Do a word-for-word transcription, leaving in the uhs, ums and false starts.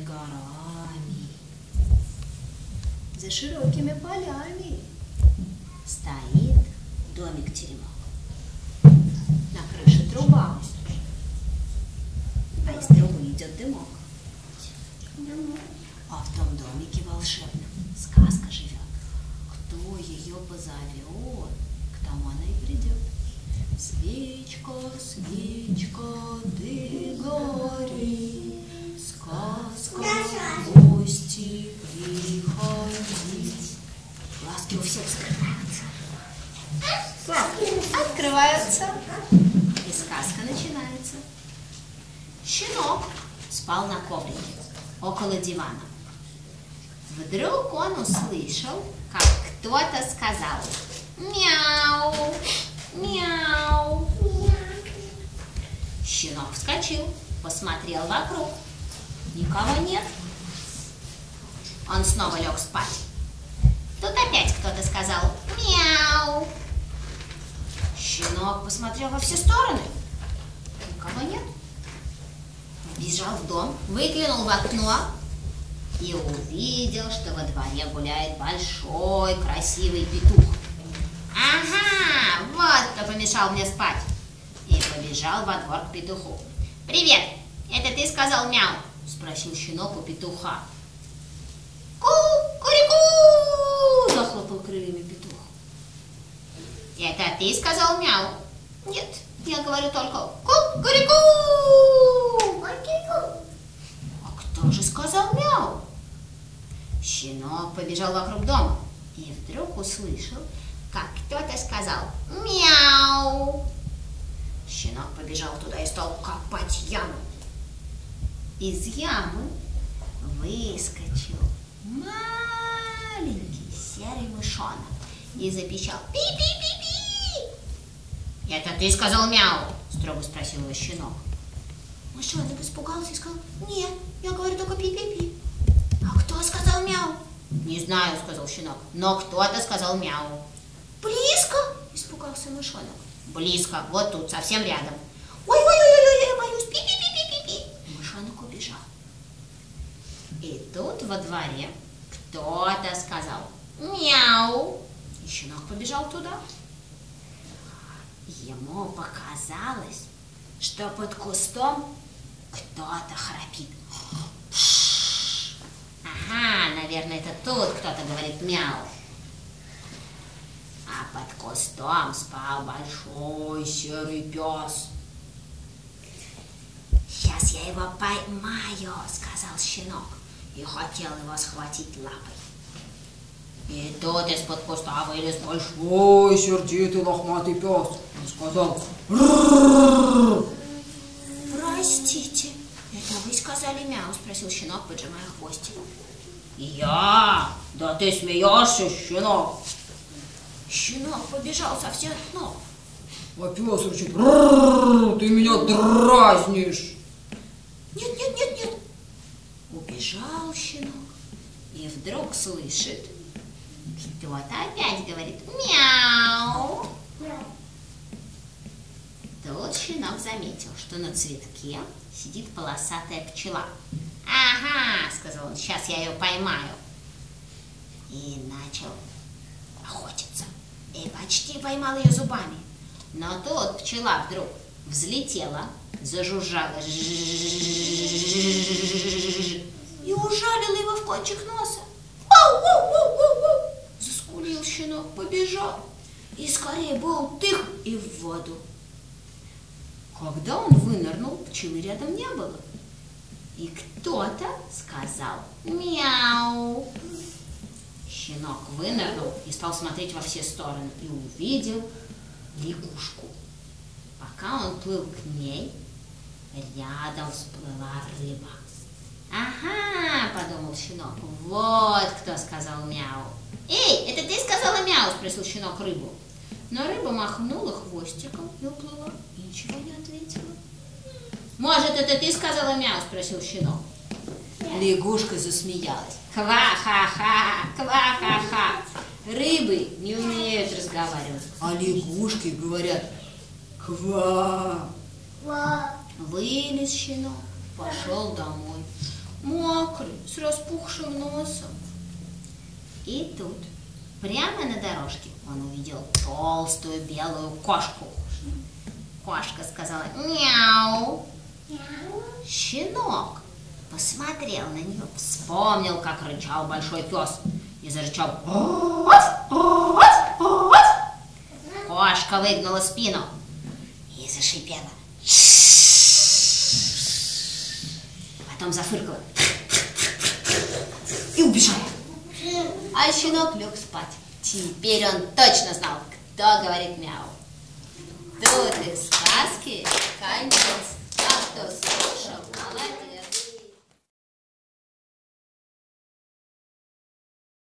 горами, за широкими полями стоит домик-теремок. На крыше труба, а из трубы идет дымок. А в том домике волшебном сказка живет. Кто ее позовет, к тому она и придет. Свечка, свечка, ты гори, сказка в гости приходи. Глазки у всех закрываются. Открываются, и сказка начинается. Щенок спал на коврике около дивана. Вдруг он услышал, как кто-то сказал: мяу, мяу. Щенок вскочил, посмотрел вокруг. Никого нет. Он снова лег спать. Тут опять кто-то сказал: мяу. Щенок посмотрел во все стороны. Никого нет. Бежал в дом, выглянул в окно и увидел, что во дворе гуляет большой красивый петух. Ага, вот кто помешал мне спать. И побежал во двор к петуху. Привет, это ты сказал мяу? Спросил щенок у петуха. Ку-ку-ку! Захлопал крыльями петух. Это ты сказал мяу? Нет, я говорю только ку-ку-ку! А кто же сказал мяу? Щенок побежал вокруг дома и вдруг услышал, как кто-то сказал мяу. Щенок побежал туда и стал копать яму. Из ямы выскочил маленький серый мышонок и запищал: пи-пи-пи-пи. Это ты сказал мяу? Строго спросил его щенок. Мышонок испугался и сказал: нет, я говорю только пи-пи-пи. А кто сказал мяу? Не знаю, сказал щенок, но кто-то сказал мяу. Близко? Испугался мышонок. Близко, вот тут, совсем рядом. Ой-ой-ой-ой, я боюсь, пи-пи-пи-пи-пи. Мышонок убежал. И тут во дворе кто-то сказал мяу. И щенок побежал туда. Ему показалось, что под кустом кто-то храпит. Ага, наверное, это тут кто-то говорит мяу. А под кустом спал большой серый пес. Сейчас я его поймаю, сказал щенок, и хотел его схватить лапой. И тут из-под куста вылез большой сердитый лохматый пес и сказал: простите, это вы сказали мяу? Спросил щенок, поджимая хвостик. Я? Да ты смеешься, щенок? Щенок побежал со всех ног. А пес рычит: ты меня дразнишь. Нет, нет, нет, нет. Убежал щенок и вдруг слышит, кто-то опять говорит мяу. Тут щенок заметил, что на цветке сидит полосатая пчела. Ага, сказал он, сейчас я ее поймаю. И начал охотиться. И почти поймал ее зубами. Но тут пчела вдруг взлетела, зажужжала и ужалила его в кончик носа. Заскулил щенок, побежал. И скорее болтых и в воду. Когда он вынырнул, пчелы рядом не было. И кто-то сказал мяу. Щенок вынырнул и стал смотреть во все стороны и увидел лягушку. Пока он плыл к ней, рядом всплыла рыба. Ага, подумал щенок, вот кто сказал мяу. Эй, это ты сказала мяу? Спросил щенок рыбу. Но рыба махнула хвостиком и уплыла, и ничего не ответила. Может, это ты сказала мяу? Спросил щенок. Лягушка засмеялась. Ква-ха-ха, ква-ха-ха. Рыбы не умеют разговаривать, а лягушки говорят ква. Вылез щенок, пошел домой. мокрый, с распухшим носом. И тут, прямо на дорожке, он увидел толстую белую кошку. Кошка сказала «Мяу». Щенок посмотрел на нее, вспомнил, как рычал большой пес, и зарычал. Кошка выгнула спину и зашипела. Потом зафыркала и убежала. А щенок лег спать. Теперь он точно знал, кто говорит мяу. Тут их сказки конец. А кто слушал, молодец.